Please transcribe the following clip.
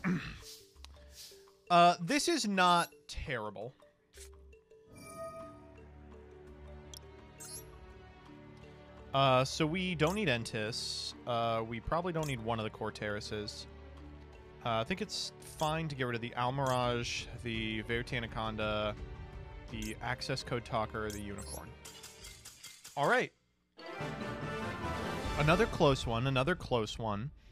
This is not terrible. So we don't need Entis. We probably don't need one of the core terraces. I think it's fine to get rid of the Almirage, the Verite Anaconda, the Access Code Talker, the Unicorn. All right. Another close one, another close one.